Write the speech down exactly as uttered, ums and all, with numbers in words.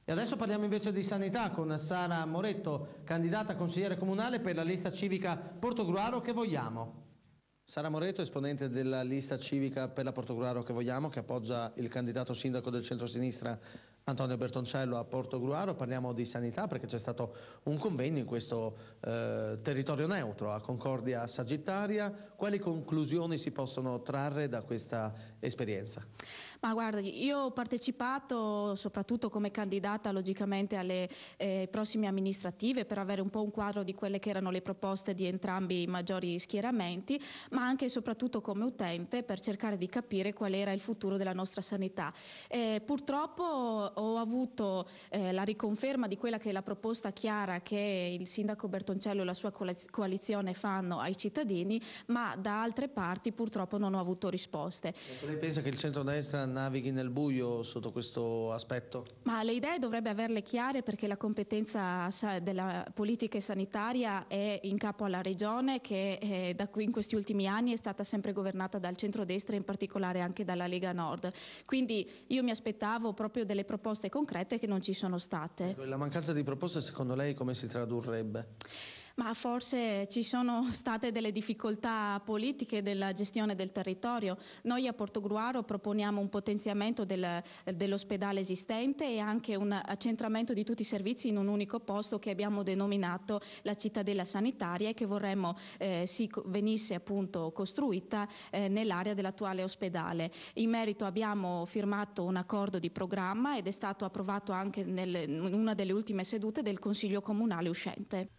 E adesso parliamo invece di sanità con Sara Moretto, candidata consigliere comunale per la lista civica Portogruaro Che Vogliamo. Sara Moretto, esponente della lista civica per la Portogruaro Che Vogliamo, che appoggia il candidato sindaco del centrosinistra Antonio Bertoncello a Portogruaro. Parliamo di sanità perché c'è stato un convegno in questo eh, territorio neutro a Concordia Sagittaria. Quali conclusioni si possono trarre da questa esperienza? Ma guardi, io ho partecipato soprattutto come candidata logicamente alle eh, prossime amministrative per avere un po' un quadro di quelle che erano le proposte di entrambi i maggiori schieramenti, ma anche e soprattutto come utente per cercare di capire qual era il futuro della nostra sanità. Eh, purtroppo ho avuto eh, la riconferma di quella che è la proposta chiara che il sindaco Bertoncello e la sua coalizione fanno ai cittadini, ma da altre parti purtroppo non ho avuto risposte. Ecco, lei pensa che il centrodestra navighi nel buio sotto questo aspetto? Ma le idee dovrebbe averle chiare, perché la competenza della politica sanitaria è in capo alla regione, che eh, da qui in questi ultimi anni è stata sempre governata dal centrodestra, in particolare anche dalla Lega Nord. Quindi io mi aspettavo proprio delle proposte concrete che non ci sono state. Ecco, la mancanza di proposte secondo lei come si tradurrebbe? Ma forse ci sono state delle difficoltà politiche della gestione del territorio. Noi a Portogruaro proponiamo un potenziamento del, dell'ospedale esistente e anche un accentramento di tutti i servizi in un unico posto che abbiamo denominato la cittadella sanitaria e che vorremmo eh, si venisse appunto costruita eh, nell'area dell'attuale ospedale. In merito abbiamo firmato un accordo di programma ed è stato approvato anche nel, in una delle ultime sedute del Consiglio Comunale uscente.